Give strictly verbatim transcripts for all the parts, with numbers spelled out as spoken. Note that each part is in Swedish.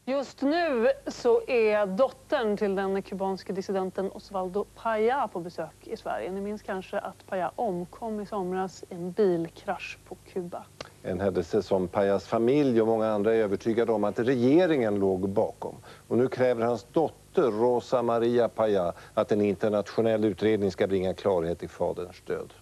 Just nu så är dottern till den kubanske dissidenten Osvaldo Paya på besök i Sverige. Ni minns kanske att Paya omkom i somras i en bilkrasch på Kuba. En händelse som Payas familj och många andra är övertygade om att regeringen låg bakom. Och nu kräver hans dotter Rosa Maria Paya att en internationell utredning ska bringa klarhet i faderns död.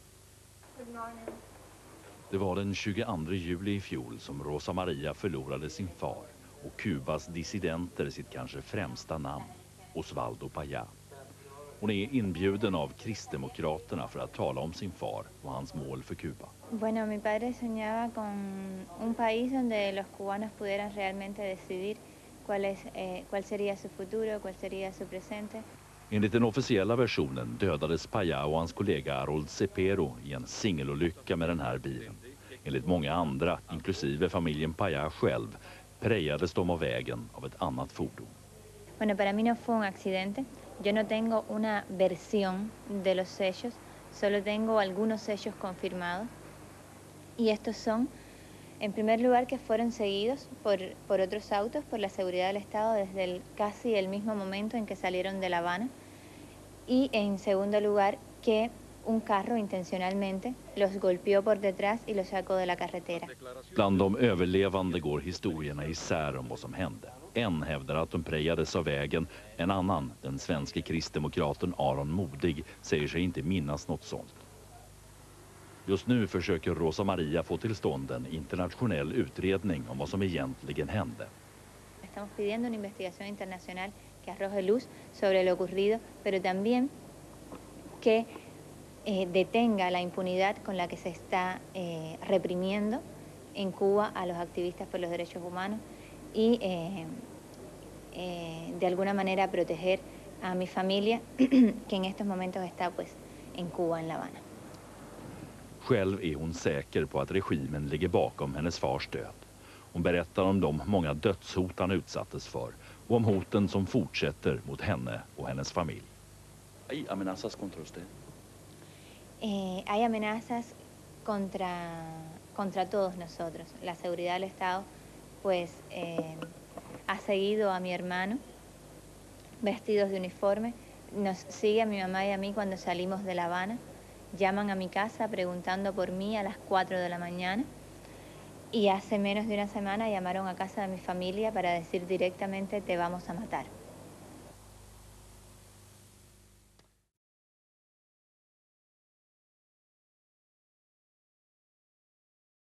Det var den tjugoandra juli i fjol som Rosa Maria förlorade sin far och Kubas dissidenter sitt kanske främsta namn, Osvaldo Paya. Hon är inbjuden av Kristdemokraterna för att tala om sin far och hans mål för Kuba. Bueno, mi padre soñaba con un país donde los cubanos pudieran realmente decidir cuál es, eh, cuál sería su futuro, cuál sería su presente. Enligt den officiella versionen dödades Paya och hans kollega Harold Cepero i en singelolycka med den här bilen. Enligt många andra, inklusive familjen Paya själv, prejades de av vägen av ett annat fordon. Bueno, para mí no fue un accidente. Yo no tengo una versión de los sellos, solo tengo algunos sellos confirmados. Y estos son, en primer lugar, que fueron seguidos por, por otros autos, por la seguridad del Estado, desde el, casi el mismo momento en que salieron de La Habana. Y en segundo lugar, que un carro intencionalmente los golpeó por detrás y los sacó de la carretera. Bland de överlevande går historierna isär om vad som hände. En hävdar att de prejades av vägen, en annan, den svenska kristdemokraten Aron Modig, säger sig inte minnas något sånt. Just nu försöker Rosa Maria få till stånd en internationell utredning om vad som egentligen hände. Estamos pidiendo una investigación internacional que arroje luz sobre lo ocurrido, pero también que eh, detenga la impunidad con la que se está eh, reprimiendo en Cuba a los activistas por los derechos humanos y eh, eh, de alguna manera proteger a mi familia que en estos momentos está pues en Cuba, en La Habana. Själv är hon säker på att regimen ligger bakom hennes fars död. Hon berättar om de många dödshot han utsattes för och om hoten som fortsätter mot henne och hennes familj. ¿Hay amenazas contra usted? Eh, hay amenazas contra, contra todos nosotros. La seguridad del Estado pues eh, ha seguido a mi hermano vestidos de uniforme. Nos sigue a mi mamá y a mí cuando salimos de La Habana. Llaman a mi casa preguntando por mí a las cuatro de la mañana. Y hace menos de una semana llamaron a casa de mi familia para decir directamente te vamos a matar.